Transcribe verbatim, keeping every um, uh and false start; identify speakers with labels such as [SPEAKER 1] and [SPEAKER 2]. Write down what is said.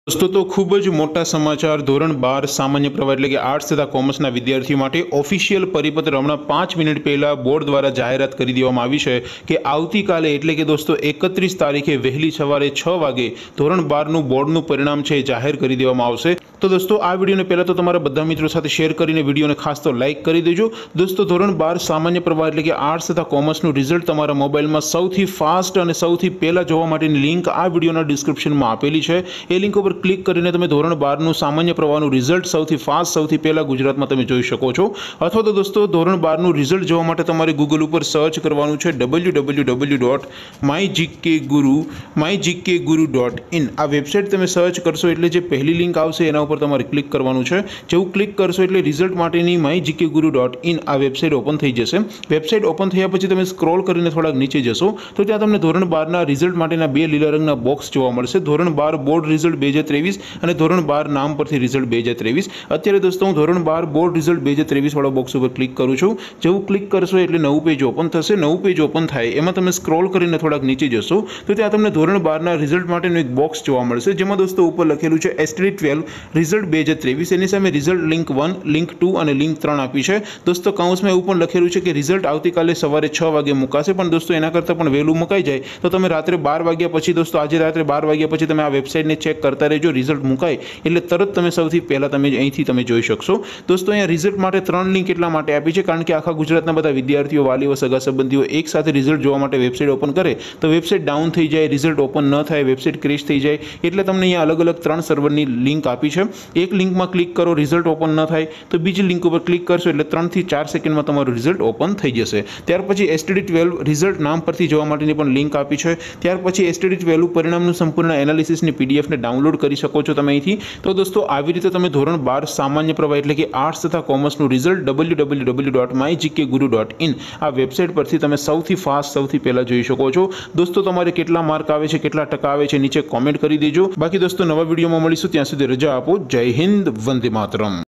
[SPEAKER 1] दोस्तों तो खूब ज मोटा समाचार धोरण बार सामान्य प्रवाह एटले के आर्ट्स तथा कॉमर्सना विद्यार्थीओ माटे ऑफिशियल परिपत्र हमणां पांच मिनिट पहला बोर्ड द्वारा जाहेरात करी देवामां आवी छे कि आवतीकाले एटले के दोस्तों एकत्रीस तारीखे वहेली सवारे छ वागे धोरण बारनुं बोर्डनुं परिणाम छे जाहेर करी देवामां आवशे। तो दोस्तों आ विडियोने पहला तो तमारा बधा मित्रों साथे शेर करीने विडियोने खास तो लाइक करी देजो। दोस्तों धोरण बार सामान्य प्रवाह एटले के आर्ट्स तथा कॉमर्सनुं रिजल्ट तमारा मोबाइलमां सौथी फास्ट अने सौथी पहला जोवा माटेनी लिंक आ विडियोना डिस्क्रिप्शनमां आपेली छे। ए लिंक पर क्लिक करीने तमे धोरण बार नु सामान्य प्रवाहनुं रिजल्ट सौथी फास्ट सौथी पहला गुजरातमां तमे जोई शको छो। अथवा तो दोस्तों धोरण बार नु रिजल्ट जोवा माटे तमारे गूगल पर सर्च करवानुं छे W W W dot my GK guru my GK guru dot in. आ वेबसाइट तमे सर्च करशो एटले जे पहली लिंक आवशे एना पर तमारे क्लिक करवानुं छे। जेवुं क्लिक करशो एटले रिजल्ट माटेनी my GK guru dot in आ वेबसाइट ओपन थई जशे। वेबसाइट ओपन थया पछी तमे स्क्रॉल करीने थोड़ा नीचे जशो तो त्यां तमने धोरण बार ना रिजल्ट माटेना बे લીલા રંગના બોક્સ જોવા મળશે। ધોરણ બાર બોર્ડ રિઝલ્ટ બે હજાર ત્રેવીસ અને ધોરણ બાર નામ પરથી રિઝલ્ટ બે હજાર ત્રેવીસ। અત્યારે દોસ્તો હું ધોરણ બાર બોર્ડ રિઝલ્ટ બે હજાર ત્રેવીસ વાળા બોક્સ ઉપર ક્લિક કરું છું। જેવું ક્લિક કરશો એટલે નવું પેજ ઓપન થશે। નવું પેજ ઓપન થાય એમાં તમે સ્ક્રોલ કરીને થોડાક નીચે જશો તો ત્યાં તમને ધોરણ બારના રિઝલ્ટ માટેનું એક બોક્સ જોવા મળશે જેમાં દોસ્તો ઉપર લખેલું છે એસટીડી ટ્વેલ્વ રિઝલ્ટ બે હજાર ત્રેવીસ। એની સામે result link one link two અને લિંક ત્રણ આપી છે। દોસ્તો કૌંસમાં એવું પણ લખેલું છે કે રિઝલ્ટ આવતીકાલે સવારે છ વાગે મુકાશે, પણ દોસ્તો એના કરતાં પણ વહેલું મુકાઈ જાય તો તમે રાત્રે બાર વાગ્યા પછી દોસ્તો આજે રાત્રે બાર વાગ્યા પછી તમે આ વેબસાઇટને ચેક કરતા રહેજો। રિઝલ્ટ મુકાય એટલે તરત તમે સૌથી પહેલાં તમે અહીંથી તમે જોઈ શકશો। દોસ્તો અહીંયા રિઝલ્ટ માટે ત્રણ લિંક એટલા માટે આપી છે કારણ કે આખા ગુજરાતના બધા વિદ્યાર્થીઓ, વાલીઓ, સગા સંબંધીઓ એક સાથે રિઝલ્ટ જોવા માટે વેબસાઇટ ઓપન કરે તો વેબસાઇટ ડાઉન થઈ જાય, રિઝલ્ટ ઓપન ન થાય, વેબસાઇટ ક્રેશ થઈ જાય। એટલે તમને અહીંયા અલગ અલગ ત્રણ સર્વરની લિંક આપી છે। એક લિંકમાં ક્લિક કરો, રિઝલ્ટ ઓપન ન થાય તો બીજી લિંક ઉપર ક્લિક કરશો એટલે ત્રણથી ચાર સેકન્ડમાં તમારું રિઝલ્ટ ઓપન થઈ જશે। ત્યાર પછી એસટીડી ટ્વેલ્વ રિઝલ્ટ નામ પરથી જોવા માટેની પણ લિંક આપી છે। ત્યાર પછી એસટીડી ટ્વેલ્વ પરિણામનું સંપૂર્ણ એનાલિસિસની પીડીએફને ડાઉનલોડ કરી શકો છો તમે અહીંથી। તો દોસ્તો આવી રીતે તમે ધોરણ બાર સામાન્ય પ્રવાહ એટલે કે આર્ટ્સ તથા કોમર્સનું result W W W dot my GK guru dot in આ વેબસાઇટ પરથી તમે સૌથી ફાસ્ટ સૌથી પહેલાં જોઈ શકો છો। દોસ્તો તમારે કેટલા માર્ક આવે છે, કેટલા ટકા આવે છે નીચે કોમેન્ટ કરી દેજો। બાકી દોસ્તો નવા વિડીયોમાં મળીશું, ત્યાં સુધી રજા આપો। જય હિન્દ, વંદે માતરમ।